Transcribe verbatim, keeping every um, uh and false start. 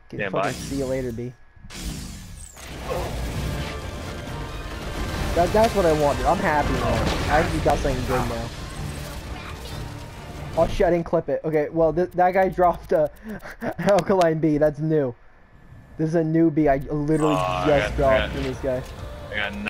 Okay, Yeah, fucking bye. see you later, B. That, that's what I wanted. I'm happy now. I actually got something good now. Oh shit, I didn't clip it. Okay, well, th that guy dropped a Alkaline Bee. That's new. This is a new bee I literally Oh, just I got, dropped I got, from this guy. I got